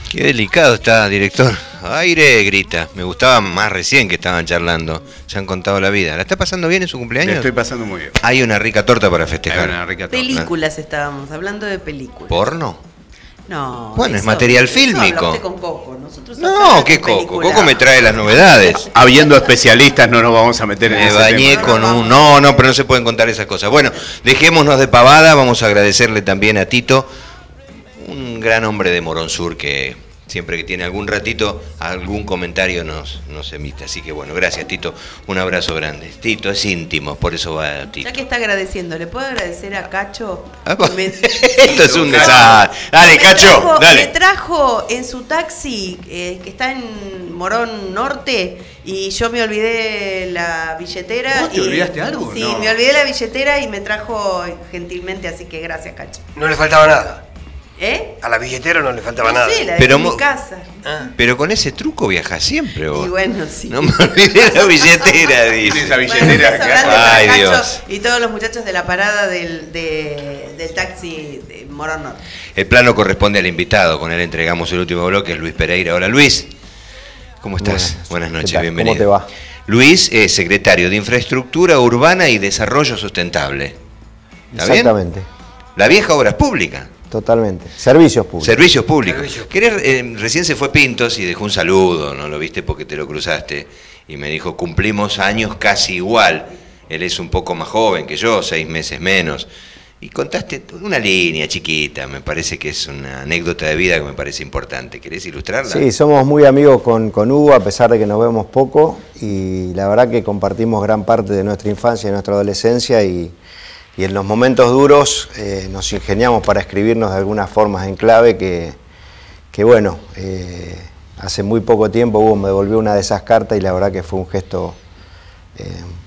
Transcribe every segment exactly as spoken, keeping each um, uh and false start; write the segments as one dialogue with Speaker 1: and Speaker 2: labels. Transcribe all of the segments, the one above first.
Speaker 1: Qué delicado está, director. Aire, grita. Me gustaba más recién que estaban charlando. Se han contado la vida. ¿La está pasando bien en su cumpleaños?
Speaker 2: La estoy pasando muy bien.
Speaker 1: Hay una rica torta para festejar.
Speaker 2: Hay una rica torta.
Speaker 3: Películas estábamos, hablando de películas.
Speaker 1: ¿Porno?
Speaker 3: No.
Speaker 1: Bueno, es
Speaker 3: eso-
Speaker 1: material
Speaker 3: eso
Speaker 1: fílmico.
Speaker 3: hablaste con Coco. Nosotros
Speaker 1: No,
Speaker 3: acá
Speaker 1: ¿qué
Speaker 3: con
Speaker 1: Coco?
Speaker 3: película.
Speaker 1: Coco me trae las novedades.
Speaker 2: Habiendo especialistas no nos vamos a meter en
Speaker 1: Me
Speaker 2: ese
Speaker 1: bañé
Speaker 2: tema.
Speaker 1: con un... No, no, pero no se pueden contar esas cosas. Bueno, dejémonos de pavada. Vamos a agradecerle también a Tito, un gran hombre de Morón Sur que siempre que tiene algún ratito, algún comentario nos, nos emite. Así que bueno, gracias Tito. Un abrazo grande. Tito es íntimo, por eso va Tito.
Speaker 3: Ya que está agradeciendo, ¿le puedo agradecer a Cacho?
Speaker 1: Ah,
Speaker 3: Que me-
Speaker 1: Esto es un
Speaker 3: Sí,
Speaker 1: desastre. Dale,
Speaker 3: me
Speaker 1: Cacho,
Speaker 3: trajo-
Speaker 1: dale.
Speaker 3: Me trajo en su taxi, eh, que está en Morón Norte, y yo me olvidé la billetera.
Speaker 2: ¿Vos te
Speaker 3: y-
Speaker 2: olvidaste algo?
Speaker 3: Sí,
Speaker 2: No.
Speaker 3: me olvidé la billetera y me trajo gentilmente, así que gracias, Cacho.
Speaker 4: No le faltaba nada.
Speaker 3: ¿Eh?
Speaker 4: A la billetera no le faltaba
Speaker 3: No
Speaker 4: nada.
Speaker 3: sé, la dejé
Speaker 1: Pero
Speaker 3: en mi
Speaker 1: mo-
Speaker 3: casa.
Speaker 4: Ah.
Speaker 1: Pero con ese truco viajas siempre, vos.
Speaker 3: Y bueno, sí.
Speaker 1: No me olvidé la billetera,
Speaker 2: Tiene
Speaker 1: dice.
Speaker 2: esa
Speaker 3: Bueno,
Speaker 2: billetera
Speaker 3: un beso
Speaker 2: que-
Speaker 3: grande para
Speaker 1: Ay,
Speaker 3: Cacho
Speaker 1: Dios.
Speaker 3: y todos los muchachos de la parada del, de- del taxi de Morón Norte.
Speaker 1: El plano corresponde al invitado. Con él entregamos el último bloque, es Luis Pereira. Hola, Luis. ¿Cómo estás?
Speaker 5: Buenas,
Speaker 1: Buenas
Speaker 5: ¿qué
Speaker 1: noches,
Speaker 5: tal?
Speaker 1: bienvenido.
Speaker 5: ¿Cómo te va?
Speaker 1: Luis es secretario de Infraestructura Urbana y Desarrollo Sustentable. ¿Está bien?
Speaker 5: Exactamente,
Speaker 1: La vieja Obras Públicas.
Speaker 5: totalmente. Servicios públicos.
Speaker 1: Servicios públicos.
Speaker 4: Servicios.
Speaker 1: Querés, eh, recién se fue Pintos y dejó un saludo, no lo viste porque te lo cruzaste. Y me dijo, cumplimos años casi igual. Él es un poco más joven que yo, seis meses menos. Y contaste una línea chiquita, me parece que es una anécdota de vida que me parece importante. ¿Querés ilustrarla?
Speaker 5: Sí, somos muy amigos con, con Hugo, a pesar de que nos vemos poco, y la verdad que compartimos gran parte de nuestra infancia y nuestra adolescencia, y, y en los momentos duros eh, nos ingeniamos para escribirnos de algunas formas en clave que, que bueno, eh, hace muy poco tiempo Hugo me devolvió una de esas cartas y la verdad que fue un gesto eh,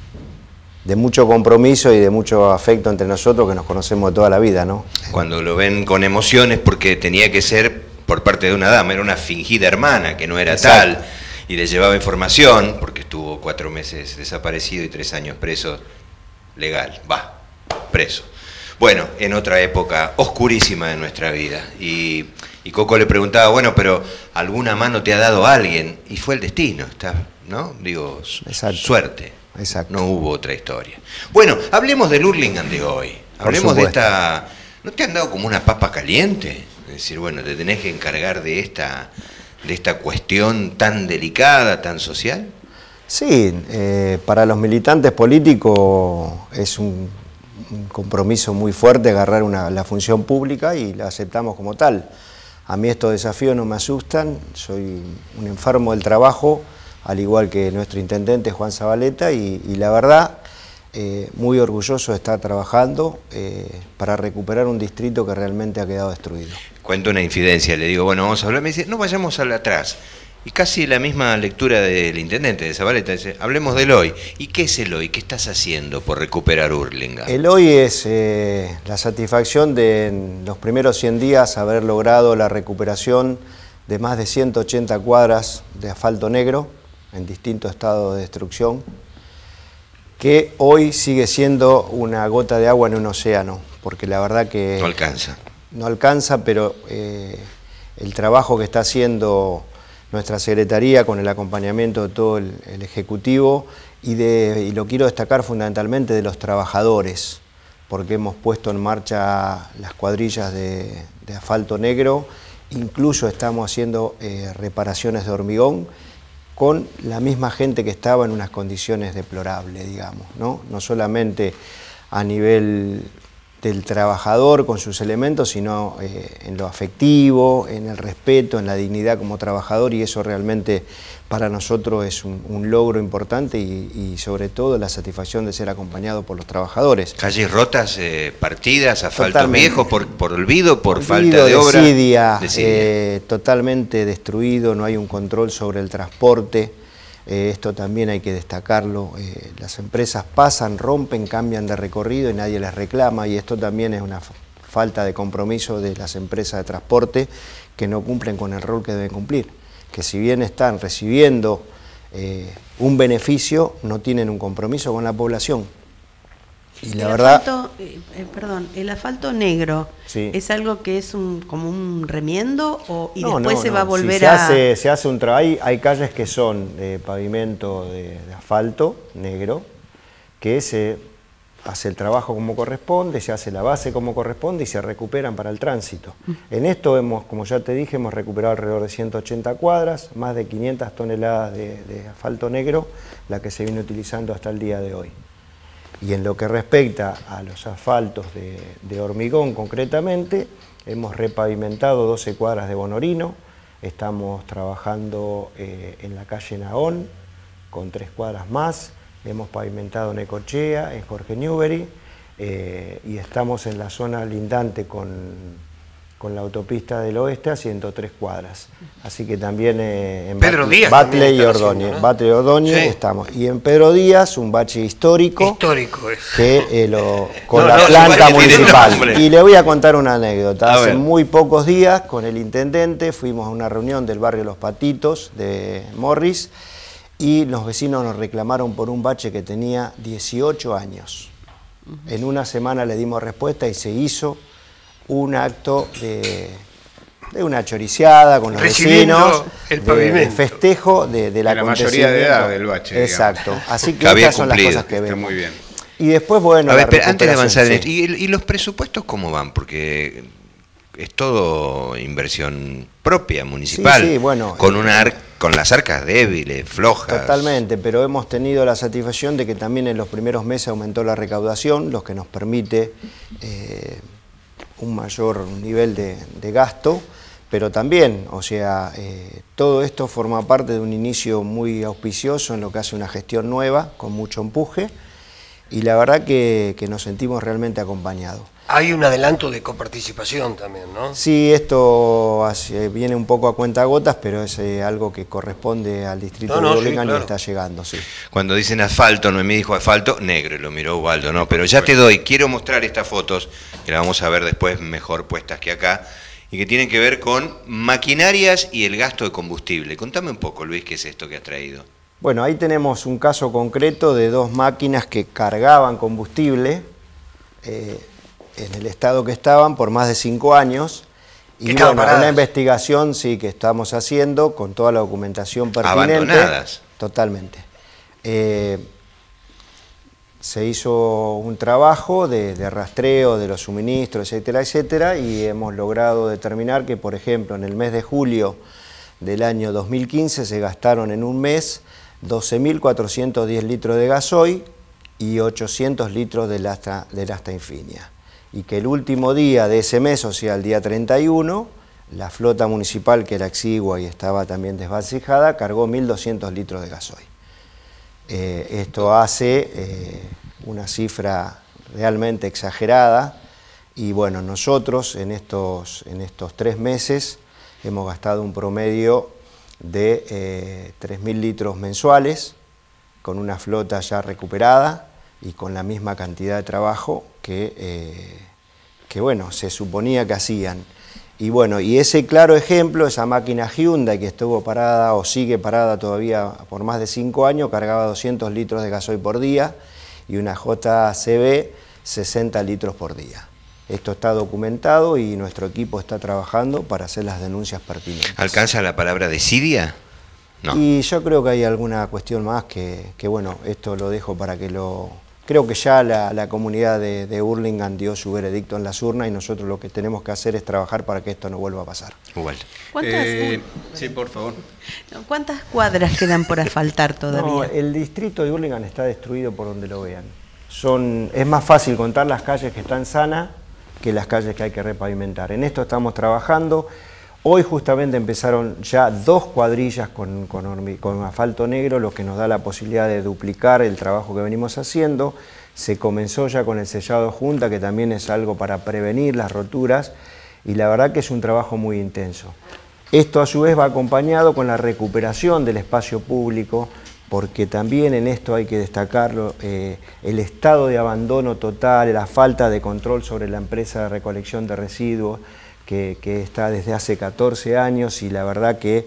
Speaker 5: de mucho compromiso y de mucho afecto entre nosotros, que nos conocemos de toda la vida, ¿no?
Speaker 1: Cuando lo ven con emociones, porque tenía que ser por parte de una dama, era una fingida hermana que no era
Speaker 5: Exacto.
Speaker 1: tal, y le llevaba información, porque estuvo cuatro meses desaparecido y tres años preso, legal, va, preso. Bueno, en otra época oscurísima de nuestra vida. Y, y Coco le preguntaba, bueno, pero ¿alguna mano te ha dado alguien? Y fue el destino, está, ¿no? Digo, su-
Speaker 5: Exacto.
Speaker 1: suerte.
Speaker 5: Exacto.
Speaker 1: No hubo otra historia. Bueno, hablemos del Hurlingham de hoy.
Speaker 5: Por
Speaker 1: Hablemos de
Speaker 5: supuesto.
Speaker 1: esta... ¿No te han dado como una papa caliente? Es decir, bueno, te tenés que encargar de esta, de esta cuestión tan delicada, tan social.
Speaker 5: Sí, eh, para los militantes políticos es un, un compromiso muy fuerte agarrar una, la función pública y la aceptamos como tal. A mí estos desafíos no me asustan, soy un enfermo del trabajo, al igual que nuestro intendente Juan Zabaleta, y, y la verdad, eh, muy orgulloso de estar trabajando eh, para recuperar un distrito que realmente ha quedado destruido.
Speaker 1: Cuento una infidencia, le digo, bueno, vamos a hablar. Me dice, no vayamos al atrás. Y casi la misma lectura del intendente de Zabaleta, dice, hablemos del hoy. ¿Y qué es el hoy? ¿Qué estás haciendo por recuperar Hurlingham?
Speaker 5: El hoy es eh, la satisfacción de en los primeros cien días haber logrado la recuperación de más de ciento ochenta cuadras de asfalto negro en distintos estados de destrucción, que hoy sigue siendo una gota de agua en un océano, porque la verdad que
Speaker 1: No alcanza.
Speaker 5: no alcanza, pero eh, el trabajo que está haciendo nuestra Secretaría con el acompañamiento de todo el, el Ejecutivo, y, de, y lo quiero destacar fundamentalmente de los trabajadores, porque hemos puesto en marcha las cuadrillas de, de asfalto negro, incluso estamos haciendo eh, reparaciones de hormigón con la misma gente que estaba en unas condiciones deplorables, digamos, ¿no? No solamente a nivel del trabajador con sus elementos, sino eh, en lo afectivo, en el respeto, en la dignidad como trabajador, y eso realmente para nosotros es un, un logro importante, y, y sobre todo la satisfacción de ser acompañado por los trabajadores.
Speaker 1: Calles rotas, eh, partidas, asfaltos
Speaker 5: Totalmente.
Speaker 1: viejos, por, por olvido, por
Speaker 5: Olvido,
Speaker 1: falta de obra.
Speaker 5: desidia,
Speaker 1: Desidia.
Speaker 5: eh, totalmente destruido, no hay un control sobre el transporte. Eh, esto también hay que destacarlo. Eh, las empresas pasan, rompen, cambian de recorrido y nadie les reclama, y esto también es una f- falta de compromiso de las empresas de transporte, que no cumplen con el rol que deben cumplir, que si bien están recibiendo eh, un beneficio, no tienen un compromiso con la población. Y la
Speaker 3: el
Speaker 5: verdad...
Speaker 3: Asfalto, eh, eh, perdón, el asfalto negro,
Speaker 5: Sí.
Speaker 3: ¿es algo que es un, como un remiendo o, y
Speaker 5: No,
Speaker 3: después
Speaker 5: no,
Speaker 3: se
Speaker 5: no.
Speaker 3: va a volver
Speaker 5: Si se
Speaker 3: a...?
Speaker 5: Hace, se hace un trabajo, hay, hay calles que son de pavimento de, de asfalto negro, que se hace el trabajo como corresponde, se hace la base como corresponde y se recuperan para el tránsito. En esto hemos, como ya te dije, hemos recuperado alrededor de ciento ochenta cuadras, más de quinientas toneladas de, de asfalto negro, la que se viene utilizando hasta el día de hoy. Y en lo que respecta a los asfaltos de, de hormigón concretamente, hemos repavimentado doce cuadras de Bonorino, estamos trabajando eh, en la calle Nahón con tres cuadras más, hemos pavimentado en Necochea, en Jorge Newbery, eh, y estamos en la zona lindante con, con la autopista del oeste a ciento tres cuadras. Así que también eh, en
Speaker 4: Pedro
Speaker 5: Batle,
Speaker 4: Díaz
Speaker 5: Batle
Speaker 4: también
Speaker 5: y
Speaker 4: está
Speaker 5: Ordóñez,
Speaker 4: haciendo, ¿no?
Speaker 5: Batle y Ordóñez
Speaker 4: Sí.
Speaker 5: estamos. Y en Pedro Díaz, un bache histórico,
Speaker 4: Histórico es.
Speaker 5: que eh, lo, con
Speaker 4: No,
Speaker 5: la
Speaker 4: no,
Speaker 5: planta
Speaker 1: igual que tiene
Speaker 5: municipal.
Speaker 1: nombre.
Speaker 5: Y le voy a contar una anécdota.
Speaker 2: A
Speaker 5: Hace
Speaker 2: ver.
Speaker 5: muy pocos días, con el intendente, fuimos a una reunión del barrio Los Patitos de Morris y los vecinos nos reclamaron por un bache que tenía dieciocho años. En una semana le dimos respuesta y se hizo un acto de, de una choriciada con los
Speaker 4: Recibiendo
Speaker 5: vecinos,
Speaker 4: el
Speaker 5: de-
Speaker 4: pavimento.
Speaker 5: de festejo de, de
Speaker 2: De la mayoría de edad del bache,
Speaker 5: Exacto. Así que
Speaker 1: Que había
Speaker 5: estas son las
Speaker 1: cumplido.
Speaker 5: cosas que
Speaker 2: Está
Speaker 5: vemos.
Speaker 2: muy bien.
Speaker 5: Y después, bueno,
Speaker 1: A ver,
Speaker 5: la
Speaker 1: pero antes de avanzar, en
Speaker 5: recuperación,
Speaker 1: esto, ¿y, ¿y los presupuestos cómo van? Porque es todo inversión propia, municipal,
Speaker 5: Sí, sí, bueno,
Speaker 1: con,
Speaker 5: eh,
Speaker 1: una ar- con las arcas débiles, flojas.
Speaker 5: Totalmente, pero hemos tenido la satisfacción de que también en los primeros meses aumentó la recaudación, lo que nos permite eh, un mayor nivel de, de gasto, pero también, o sea, eh, todo esto forma parte de un inicio muy auspicioso en lo que hace una gestión nueva, con mucho empuje, y la verdad que, que nos sentimos realmente acompañados.
Speaker 4: Hay un adelanto de coparticipación también, ¿no?
Speaker 5: Sí, esto hace- viene un poco a cuentagotas, pero es eh, algo que corresponde al distrito
Speaker 4: No, no,
Speaker 5: de
Speaker 4: sí,
Speaker 5: Burlingame
Speaker 4: claro.
Speaker 5: y está llegando, sí.
Speaker 1: Cuando dicen asfalto, Noemí dijo asfalto, negro, y lo miró Ubaldo, no, pero ya te doy, quiero mostrar estas fotos, que las vamos a ver después mejor puestas que acá, y que tienen que ver con maquinarias y el gasto de combustible. Contame un poco, Luis, qué es esto que has traído.
Speaker 5: Bueno, ahí tenemos un caso concreto de dos máquinas que cargaban combustible eh, en el estado que estaban por más de cinco años. Y
Speaker 4: Que estaban
Speaker 5: bueno,
Speaker 4: paradas.
Speaker 5: una investigación sí que estamos haciendo con toda la documentación pertinente.
Speaker 1: Abandonadas.
Speaker 5: Totalmente. Eh, se hizo un trabajo de, de rastreo de los suministros, etcétera, etcétera, y hemos logrado determinar que, por ejemplo, en el mes de julio del año dos mil quince se gastaron en un mes doce mil cuatrocientos diez litros de gasoil y ochocientos litros de lasta, de lasta infinia. Y que el último día de ese mes, o sea, el día treinta y uno, la flota municipal, que era exigua y estaba también desvacijada, cargó mil doscientos litros de gasoil. Eh, esto hace eh, una cifra realmente exagerada y bueno, nosotros en estos, en estos tres meses hemos gastado un promedio de eh, tres mil litros mensuales con una flota ya recuperada y con la misma cantidad de trabajo que, eh, que bueno, se suponía que hacían. Y bueno, y ese claro ejemplo, esa máquina Hyundai que estuvo parada o sigue parada todavía por más de cinco años, cargaba doscientos litros de gasoil por día y una J C B sesenta litros por día. Esto está documentado y nuestro equipo está trabajando para hacer las denuncias pertinentes.
Speaker 1: ¿Alcanza la palabra desidia? No.
Speaker 5: Y yo creo que hay alguna cuestión más que, que bueno, esto lo dejo para que lo... Creo que ya la, la comunidad de, de Burlingame dio su veredicto en las urnas y nosotros lo que tenemos que hacer es trabajar para que esto no vuelva a pasar.
Speaker 1: Ubaldo.
Speaker 3: ¿Cuántas,
Speaker 2: Eh, sí, por favor.
Speaker 3: no, ¿Cuántas cuadras quedan por asfaltar todavía?
Speaker 5: No, el distrito de Burlingame está destruido por donde lo vean. Son, es más fácil contar las calles que están sanas que las calles que hay que repavimentar. En esto estamos trabajando. Hoy justamente empezaron ya dos cuadrillas con, con, hormi- con asfalto negro, lo que nos da la posibilidad de duplicar el trabajo que venimos haciendo. Se comenzó ya con el sellado de junta, que también es algo para prevenir las roturas, y la verdad que es un trabajo muy intenso. Esto a su vez va acompañado con la recuperación del espacio público, porque también en esto hay que destacarlo, eh, el estado de abandono total, la falta de control sobre la empresa de recolección de residuos, que, que está desde hace catorce años y la verdad que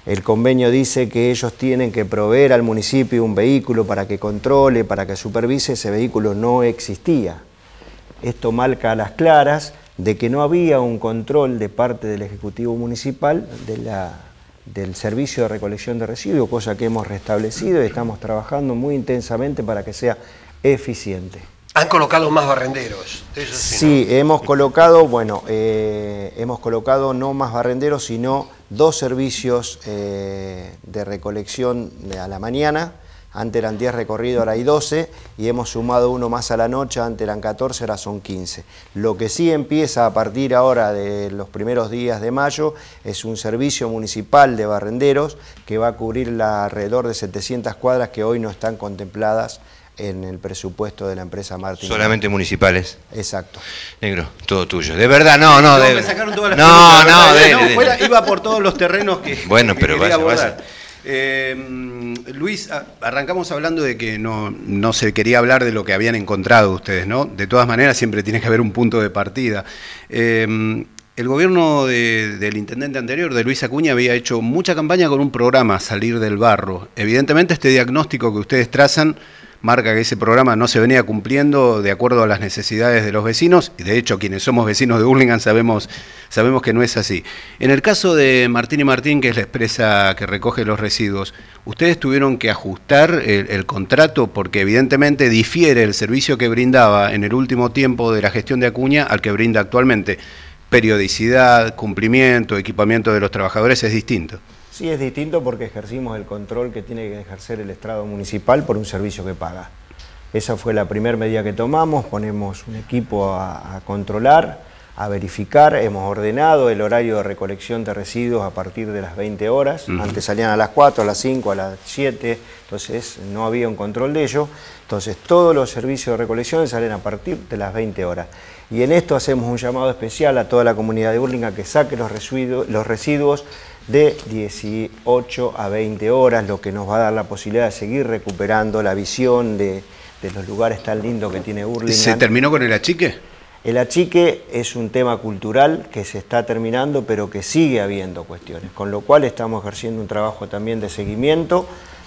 Speaker 5: El convenio dice que ellos tienen que proveer al municipio un vehículo para que controle, para que supervise. Ese vehículo no existía. Esto marca a las claras de que no había un control de parte del Ejecutivo Municipal de la, del servicio de recolección de residuos, cosa que hemos restablecido y estamos trabajando muy intensamente para que sea eficiente.
Speaker 4: Han colocado más barrenderos. Eso sí,
Speaker 5: sí,
Speaker 4: ¿no?
Speaker 5: hemos colocado, bueno, eh, hemos colocado no más barrenderos, sino dos servicios eh, de recolección a la mañana. Antes eran diez recorridos, ahora hay doce, y hemos sumado uno más a la noche, antes eran catorce, ahora son quince. Lo que sí empieza a partir ahora de los primeros días de mayo es un servicio municipal de barrenderos que va a cubrir la, alrededor de setecientas cuadras que hoy no están contempladas en el presupuesto de la empresa Martín.
Speaker 1: Solamente municipales.
Speaker 5: Exacto.
Speaker 1: Negro, todo tuyo. De verdad, no, no.
Speaker 2: No,
Speaker 1: de...
Speaker 2: me sacaron todas las
Speaker 1: no,
Speaker 2: preguntas,
Speaker 1: no,
Speaker 2: de,
Speaker 1: de,
Speaker 2: no,
Speaker 1: de,
Speaker 2: fuera,
Speaker 1: de...
Speaker 2: iba por todos los terrenos que,
Speaker 1: bueno,
Speaker 2: que
Speaker 1: pero
Speaker 2: quería
Speaker 1: vaya,
Speaker 2: abordar.
Speaker 1: vaya.
Speaker 2: Eh, Luis, arrancamos hablando de que no, no se quería hablar de lo que habían encontrado ustedes, ¿no? De todas maneras, siempre tiene que haber un punto de partida. Eh, el gobierno de, del intendente anterior, de Luis Acuña, había hecho mucha campaña con un programa, Salir del Barro. Evidentemente, este diagnóstico que ustedes trazan marca que ese programa no se venía cumpliendo de acuerdo a las necesidades de los vecinos, y de hecho quienes somos vecinos de Hurlingham sabemos, sabemos que no es así. En el caso de Martín y Martín, que es la empresa que recoge los residuos, ¿ustedes tuvieron que ajustar el, el contrato porque evidentemente difiere el servicio que brindaba en el último tiempo de la gestión de Acuña al que brinda actualmente? Periodicidad, cumplimiento, equipamiento de los trabajadores es distinto.
Speaker 5: Sí, es distinto porque ejercimos el control que tiene que ejercer el Estrado municipal por un servicio que paga. Esa fue la primera medida que tomamos, ponemos un equipo a, a controlar, a verificar, hemos ordenado el horario de recolección de residuos a partir de las veinte horas, uh-huh. Antes salían a las cuatro, a las cinco, a las siete, entonces no había un control de ello, entonces todos los servicios de recolección salen a partir de las veinte horas. Y en esto hacemos un llamado especial a toda la comunidad de Hurlingham que saque los residuos, los residuos de dieciocho a veinte horas, lo que nos va a dar la posibilidad de seguir recuperando la visión de, de los lugares tan lindos que tiene Hurlingham.
Speaker 2: ¿Se terminó con el achique?
Speaker 5: El achique es un tema cultural que se está terminando, pero que sigue habiendo cuestiones, con lo cual estamos ejerciendo un trabajo también de seguimiento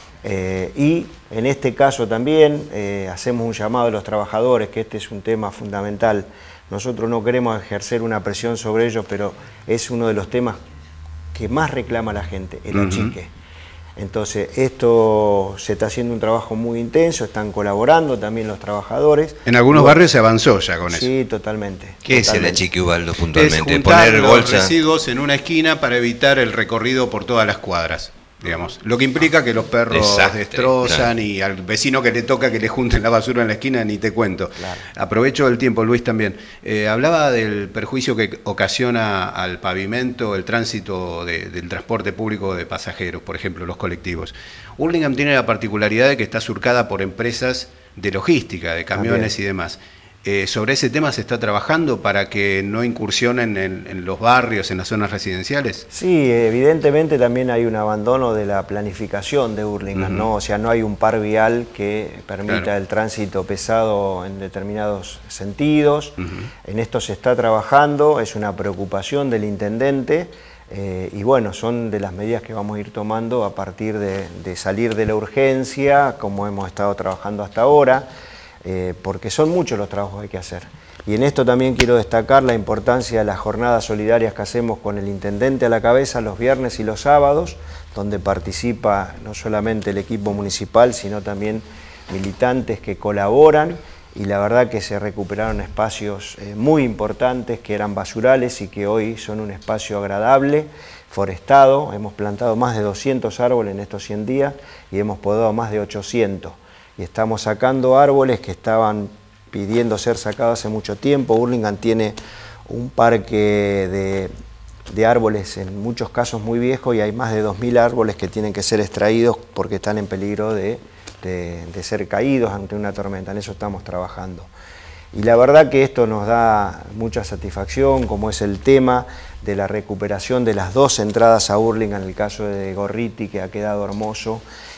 Speaker 5: eh, y en este caso también eh, hacemos un llamado a los trabajadores, que este es un tema fundamental. Nosotros no queremos ejercer una presión sobre ellos, pero es uno de los temas que más reclama la gente, el uh-huh. achique. Entonces, esto se está haciendo un trabajo muy intenso, están colaborando también los trabajadores.
Speaker 2: En algunos
Speaker 5: bueno,
Speaker 2: barrios se avanzó ya con
Speaker 5: sí,
Speaker 2: eso.
Speaker 5: Sí, totalmente.
Speaker 1: ¿Qué
Speaker 5: totalmente.
Speaker 1: es el achique, Ubaldo, puntualmente?
Speaker 2: Es juntar
Speaker 1: poner
Speaker 2: los
Speaker 1: bolsa...
Speaker 2: residuos en una esquina para evitar el recorrido por todas las cuadras, digamos. Lo que implica que los perros
Speaker 1: Desastre,
Speaker 2: destrozan,
Speaker 1: claro.
Speaker 2: Y al vecino que le toca que le junten la basura en la esquina, ni te cuento.
Speaker 5: Claro.
Speaker 2: Aprovecho el tiempo, Luis, también. Eh, hablaba del perjuicio que ocasiona al pavimento el tránsito de, del transporte público de pasajeros, por ejemplo, los colectivos. Hurlingham tiene la particularidad de que está surcada por empresas de logística, de camiones también. Y demás. Eh, ¿Sobre ese tema se está trabajando para que no incursionen en, en los barrios, en las zonas residenciales?
Speaker 5: Sí, evidentemente también hay un abandono de la planificación de Hurlingham, uh-huh. ¿no? O sea, no hay un par vial que permita claro. el tránsito pesado en determinados sentidos. Uh-huh. En esto se está trabajando, es una preocupación del intendente. Eh, y bueno, son de las medidas que vamos a ir tomando a partir de, de salir de la urgencia, como hemos estado trabajando hasta ahora. Eh, porque son muchos los trabajos que hay que hacer. Y en esto también quiero destacar la importancia de las jornadas solidarias que hacemos con el intendente a la cabeza los viernes y los sábados, donde participa no solamente el equipo municipal, sino también militantes que colaboran, y la verdad que se recuperaron espacios eh, muy importantes que eran basurales y que hoy son un espacio agradable, forestado. Hemos plantado más de doscientos árboles en estos cien días y hemos podado más de ochocientos. Y estamos sacando árboles que estaban pidiendo ser sacados hace mucho tiempo. Hurlingham tiene un parque de, de árboles en muchos casos muy viejos y hay más de dos mil árboles que tienen que ser extraídos porque están en peligro de, de, de ser caídos ante una tormenta. En eso estamos trabajando. Y la verdad que esto nos da mucha satisfacción, como es el tema de la recuperación de las dos entradas a Hurlingham, en el caso de Gorriti, que ha quedado hermoso,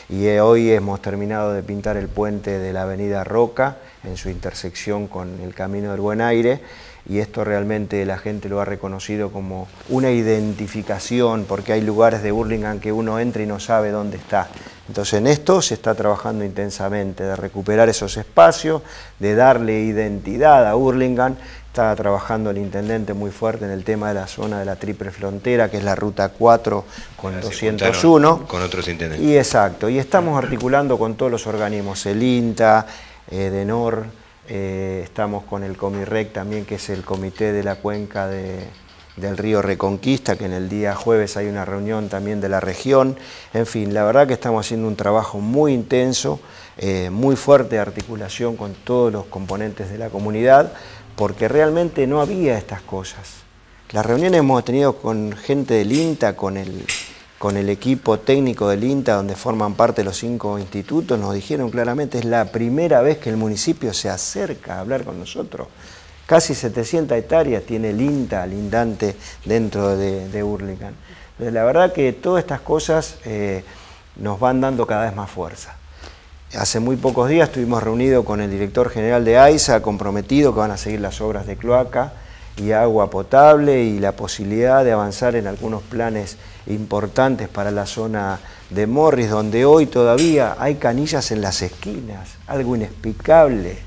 Speaker 5: y hoy hemos terminado de pintar el puente de la avenida Roca en su intersección con el Camino del Buen Aire, y esto realmente la gente lo ha reconocido como una identificación, porque hay lugares de Hurlingham que uno entra y no sabe dónde está. Entonces en esto se está trabajando intensamente, de recuperar esos espacios, de darle identidad a Hurlingham. Está trabajando el intendente muy fuerte en el tema de la zona de la triple frontera, que es la ruta cuatro con
Speaker 1: Ahora
Speaker 5: doscientos uno.
Speaker 1: Con otros intendentes.
Speaker 5: Y exacto, y estamos articulando con todos los organismos, el INTA, eh, DENOR, eh, estamos con el COMIREC también, que es el Comité de la Cuenca de, del Río Reconquista, que en el día jueves hay una reunión también de la región. En fin, la verdad que estamos haciendo un trabajo muy intenso, eh, muy fuerte de articulación con todos los componentes de la comunidad, porque realmente no había estas cosas. Las reuniones hemos tenido con gente del INTA, con el, con el equipo técnico del INTA, donde forman parte los cinco institutos, nos dijeron claramente, es la primera vez que el municipio se acerca a hablar con nosotros. Casi setecientas hectáreas tiene el INTA, lindante, dentro de, de Hurlingham. La verdad que todas estas cosas eh, nos van dando cada vez más fuerza. Hace muy pocos días estuvimos reunidos con el director general de AISA, comprometido que van a seguir las obras de cloaca y agua potable y la posibilidad de avanzar en algunos planes importantes para la zona de Morris, donde hoy todavía hay canillas en las esquinas, algo inexplicable.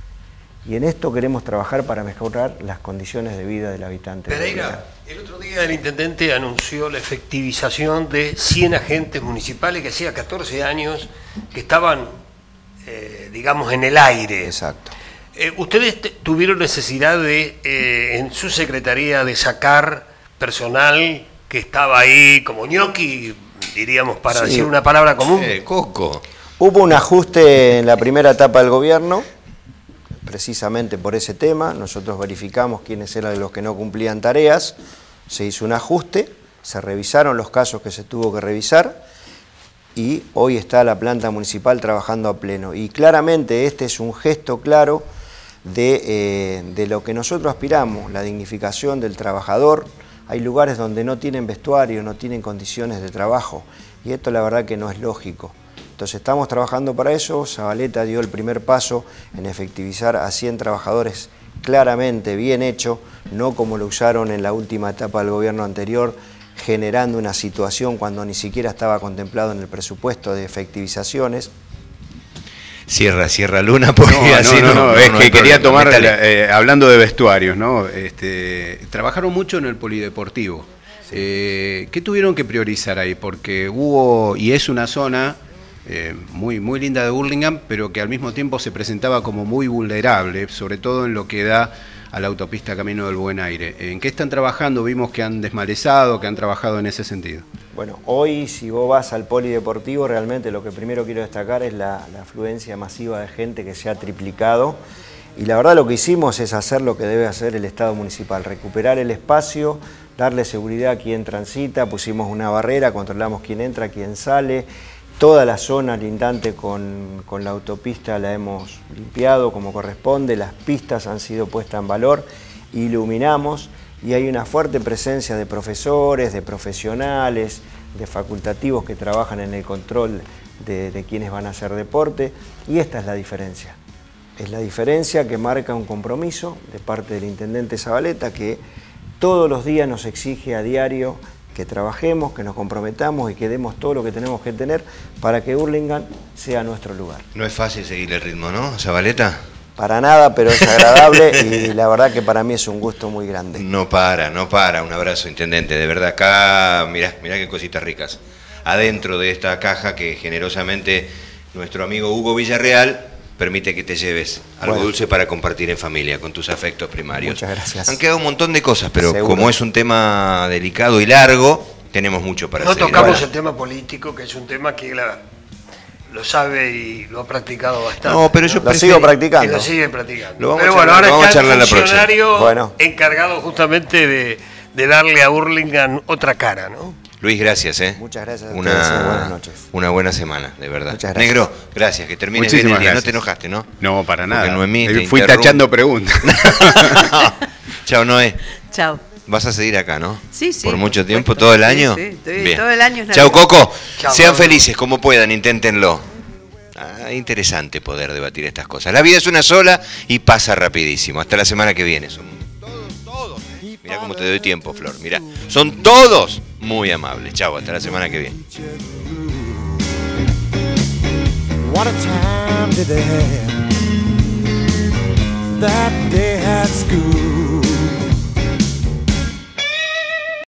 Speaker 5: Y en esto queremos trabajar para mejorar las condiciones de vida del habitante.
Speaker 4: Pereira, el otro día el intendente anunció la efectivización de cien agentes municipales que hacía catorce años que estaban, eh, digamos, en el aire.
Speaker 5: Exacto.
Speaker 4: Eh, ¿Ustedes tuvieron necesidad de, eh, en su secretaría, de sacar personal que estaba ahí como ñoqui, diríamos, para
Speaker 5: Sí.
Speaker 4: decir una palabra común?
Speaker 1: Eh, Coco.
Speaker 5: Hubo un ajuste en la primera etapa del gobierno, precisamente por ese tema. Nosotros verificamos quiénes eran los que no cumplían tareas, se hizo un ajuste, se revisaron los casos que se tuvo que revisar y hoy está la planta municipal trabajando a pleno. Y claramente este es un gesto claro de, eh, de lo que nosotros aspiramos, la dignificación del trabajador. Hay lugares donde no tienen vestuario, no tienen condiciones de trabajo y esto la verdad que no es lógico. Entonces estamos trabajando para eso. Zabaleta dio el primer paso en efectivizar a cien trabajadores claramente, bien hecho, no como lo usaron en la última etapa del gobierno anterior, generando una situación cuando ni siquiera estaba contemplado en el presupuesto de efectivizaciones.
Speaker 1: Cierra, cierra Luna, porque
Speaker 2: No,
Speaker 1: así
Speaker 2: no, no,
Speaker 1: no,
Speaker 2: no,
Speaker 1: no,
Speaker 2: es
Speaker 1: no
Speaker 2: que
Speaker 1: hay
Speaker 2: quería
Speaker 1: problema.
Speaker 2: tomar,
Speaker 1: Métale.
Speaker 2: eh, hablando de vestuarios, ¿no? Este, trabajaron mucho en el polideportivo. Eh, ¿Qué tuvieron que priorizar ahí? Porque hubo, y es una zona eh, muy, muy linda de Hurlingham, pero que al mismo tiempo se presentaba como muy vulnerable, sobre todo en lo que da a la autopista Camino del Buen Aire. ¿En qué están trabajando? Vimos que han desmalezado, que han trabajado en ese sentido.
Speaker 5: Bueno, hoy si vos vas al polideportivo, realmente lo que primero quiero destacar es la, la afluencia masiva de gente que se ha triplicado. Y la verdad lo que hicimos es hacer lo que debe hacer el Estado municipal, recuperar el espacio, darle seguridad a quien transita, pusimos una barrera, controlamos quién entra, quién sale. Toda la zona lindante con, con la autopista la hemos limpiado como corresponde, las pistas han sido puestas en valor, iluminamos y hay una fuerte presencia de profesores, de profesionales, de facultativos que trabajan en el control de, de quienes van a hacer deporte y esta es la diferencia. Es la diferencia que marca un compromiso de parte del intendente Zabaleta que todos los días nos exige a diario que trabajemos, que nos comprometamos y que demos todo lo que tenemos que tener para que Hurlingham sea nuestro lugar.
Speaker 1: No es fácil seguir el ritmo, ¿no, Zabaleta?
Speaker 5: Para nada, pero es agradable y la verdad que para mí es un gusto muy grande.
Speaker 1: No para, no para. Un abrazo, intendente. De verdad, acá, mirá, mirá qué cositas ricas. Adentro de esta caja que generosamente nuestro amigo Hugo Villarreal permite que te lleves algo
Speaker 5: Bueno.
Speaker 1: dulce para compartir en familia, con tus afectos primarios.
Speaker 5: Muchas gracias.
Speaker 1: Han quedado un montón de cosas, pero
Speaker 5: Seguro.
Speaker 1: como es un tema delicado y largo, tenemos mucho para
Speaker 4: No
Speaker 1: seguir.
Speaker 4: tocamos
Speaker 1: hablando.
Speaker 4: el tema político, que es un tema que la- lo sabe y lo ha practicado bastante.
Speaker 1: No, pero yo
Speaker 5: Lo
Speaker 1: prefiero-
Speaker 5: sigo
Speaker 4: Y
Speaker 5: practicando.
Speaker 4: lo sigue practicando.
Speaker 1: Lo vamos
Speaker 4: Pero
Speaker 1: a
Speaker 4: bueno,
Speaker 1: charlar-
Speaker 4: ahora
Speaker 1: lo vamos a
Speaker 4: está
Speaker 1: charlar
Speaker 4: el
Speaker 1: la próxima.
Speaker 4: funcionario
Speaker 5: Bueno.
Speaker 4: encargado justamente de, de darle a Hurlingham otra cara, ¿no?
Speaker 1: Luis, gracias, ¿eh?
Speaker 5: Muchas gracias a
Speaker 1: una,
Speaker 5: ustedes, eh, buenas noches.
Speaker 1: Una buena semana, de verdad.
Speaker 5: Muchas gracias.
Speaker 1: Negro, gracias, que termine bien
Speaker 2: Muchísimas
Speaker 1: el día. No
Speaker 2: gracias.
Speaker 1: te enojaste, ¿no?
Speaker 2: No, para
Speaker 1: Porque
Speaker 2: nada.
Speaker 1: Noemí te
Speaker 2: Eh, Fui
Speaker 1: interrumpe.
Speaker 2: tachando preguntas.
Speaker 1: Chao, Noé.
Speaker 3: Chao.
Speaker 1: vas a seguir acá, ¿no?
Speaker 3: Sí, sí.
Speaker 1: Por mucho
Speaker 3: por
Speaker 1: tiempo,
Speaker 3: supuesto.
Speaker 1: todo el
Speaker 3: Sí,
Speaker 1: año.
Speaker 3: sí, estoy-
Speaker 1: Bien.
Speaker 3: todo el año es
Speaker 1: Chau,
Speaker 3: Navidad.
Speaker 1: Coco.
Speaker 4: Chau,
Speaker 1: Sean
Speaker 4: Pablo.
Speaker 1: felices como puedan, inténtenlo. Ah, interesante poder debatir estas cosas. La vida es una sola y pasa rapidísimo. Hasta la semana que viene. Son todos, todos. ¿eh? Mira cómo te doy tiempo, Flor. Mira, son todos muy amables. Chau, hasta la semana que viene.
Speaker 6: What a time did they have that day?